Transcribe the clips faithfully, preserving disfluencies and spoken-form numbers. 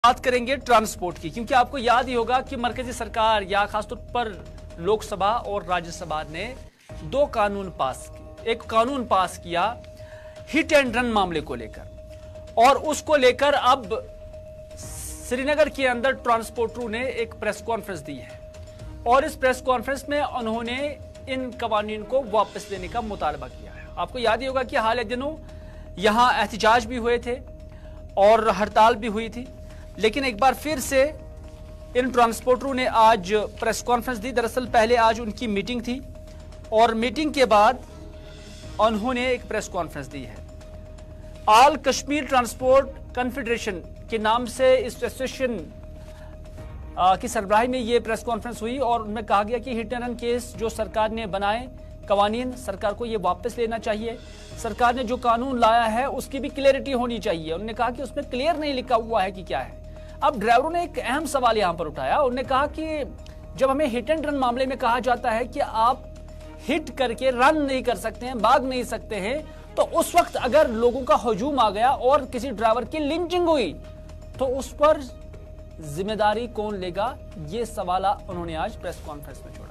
बात करेंगे ट्रांसपोर्ट की, क्योंकि आपको याद ही होगा कि मरकजी सरकार या खासतौर पर लोकसभा और राज्यसभा ने दो कानून पास किए। एक कानून पास किया हिट एंड रन मामले को लेकर, और उसको लेकर अब श्रीनगर के अंदर ट्रांसपोर्टरों ने एक प्रेस कॉन्फ्रेंस दी है, और इस प्रेस कॉन्फ्रेंस में उन्होंने इन कवानीन को वापस लेने का मुतालबा किया है। आपको याद ही होगा कि हाल दिनों यहां एहतजाज भी हुए थे और हड़ताल भी हुई थी, लेकिन एक बार फिर से इन ट्रांसपोर्टरों ने आज प्रेस कॉन्फ्रेंस दी। दरअसल पहले आज उनकी मीटिंग थी, और मीटिंग के बाद उन्होंने एक प्रेस कॉन्फ्रेंस दी है। ऑल कश्मीर ट्रांसपोर्ट कॉन्फेडरेशन के नाम से इस एसोसिएशन की सरबराही में ये प्रेस कॉन्फ्रेंस हुई, और उनमें कहा गया कि हिट एंड रन केस जो सरकार ने बनाए कवानीन, सरकार को ये वापस लेना चाहिए। सरकार ने जो कानून लाया है उसकी भी क्लियरिटी होनी चाहिए। उन्होंने कहा कि उसमें क्लियर नहीं लिखा हुआ है कि क्या है। अब ड्राइवरों ने एक अहम सवाल यहां पर उठाया। उन्होंने कहा कि जब हमें हिट एंड रन मामले में कहा जाता है कि आप हिट करके रन नहीं कर सकते हैं, भाग नहीं सकते हैं, तो उस वक्त अगर लोगों का हजूम आ गया और किसी ड्राइवर की लिंचिंग हुई तो उस पर जिम्मेदारी कौन लेगा, ये सवाल उन्होंने आज प्रेस कॉन्फ्रेंस में छोड़ा।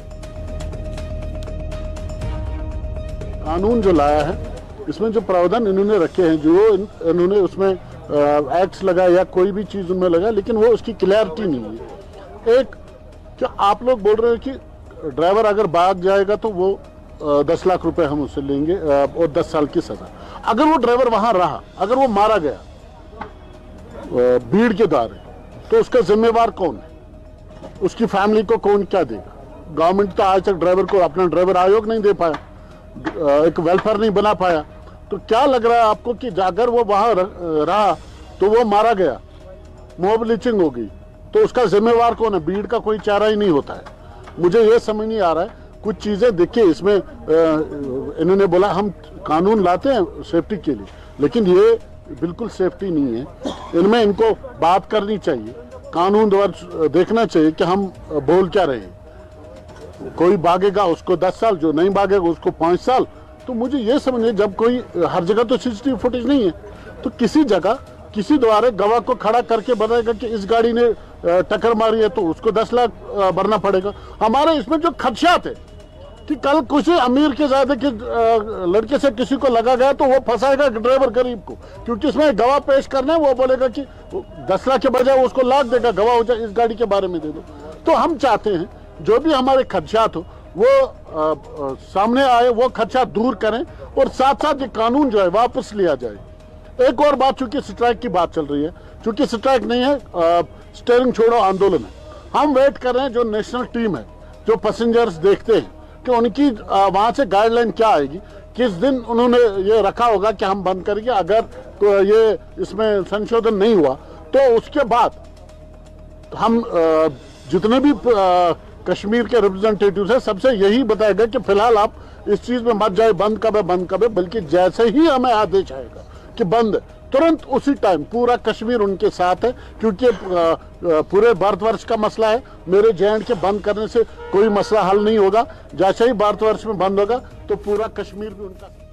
कानून जो लाया है इसमें जो प्रावधान इन्होंने रखे हैं, जो इन्होंने उसमें एक्ट्स लगाया या कोई भी चीज उनमें लगा, लेकिन वो उसकी क्लैरिटी नहीं है। एक जो आप लोग बोल रहे हैं कि ड्राइवर अगर भाग जाएगा तो वो आ, दस लाख रुपए हम उससे लेंगे आ, और दस साल की सजा। अगर वो ड्राइवर वहां रहा, अगर वो मारा गया आ, भीड़ के द्वारा, तो उसका जिम्मेवार कौन है? उसकी फैमिली को कौन क्या देगा? गवर्नमेंट तो आज तक ड्राइवर को अपना ड्राइवर आयोग नहीं दे पाया, एक वेलफेयर नहीं बना पाया। तो क्या लग रहा है आपको कि अगर वो वहां रहा तो वो मारा गया, मॉब लिंचिंग हो गई, तो उसका जिम्मेवार कौन है? भीड़ का कोई चारा ही नहीं होता है। मुझे ये समझ नहीं आ रहा है। कुछ चीजें देखिए इसमें, इन्होंने बोला हम कानून लाते हैं सेफ्टी के लिए, लेकिन ये बिल्कुल सेफ्टी नहीं है। इनमें इनको बात करनी चाहिए, कानून द्वारा देखना चाहिए कि हम बोल क्या रहे हैं। कोई भागेगा उसको दस साल, जो नहीं भागेगा उसको पांच साल। तो मुझे ये समझिए, जब कोई, हर जगह तो सीसीटीवी फुटेज नहीं है, तो किसी जगह किसी द्वारा गवाह को खड़ा करके बताएगा कि इस गाड़ी ने टक्कर मारी है तो उसको दस लाख भरना पड़ेगा। हमारे इसमें जो खदशात है कि कल किसी अमीर के ज्यादा के लड़के से किसी को लगा गया तो वो फंसाएगा ड्राइवर गरीब को, क्योंकि इसमें गवाह पेश करना है। वो बोलेगा कि दस लाख के बजाय उसको लाख देगा, गवाह हो जाए इस गाड़ी के बारे में दे दो। तो हम चाहते हैं जो भी हमारे खदशात हो वो आ, आ, सामने आए, वो खदशात दूर करें, और साथ साथ ये कानून जो है वापस लिया जाए। एक और बात, चूंकि स्ट्राइक की बात चल रही है, चूंकि स्ट्राइक नहीं है, स्टीयरिंग छोड़ो आंदोलन है, हम वेट कर रहे हैं जो नेशनल टीम है, जो पैसेंजर्स देखते हैं कि उनकी वहां से गाइडलाइन क्या आएगी, किस दिन उन्होंने ये रखा होगा कि हम बंद करेंगे। अगर तो ये इसमें संशोधन नहीं हुआ तो उसके बाद हम आ, जितने भी आ, कश्मीर के रिप्रेजेंटेटिव्स हैं सबसे यही बताएगा कि फिलहाल आप इस चीज में मत जाए, बंद कब है बंद कब है, बल्कि जैसे ही हमें आदेश आएगा कि बंद, तुरंत उसी टाइम पूरा कश्मीर उनके साथ है। क्योंकि पूरे भारतवर्ष का मसला है, मेरे जे एंड के बंद करने से कोई मसला हल नहीं होगा। जैसे ही भारतवर्ष में बंद होगा तो पूरा कश्मीर भी उनका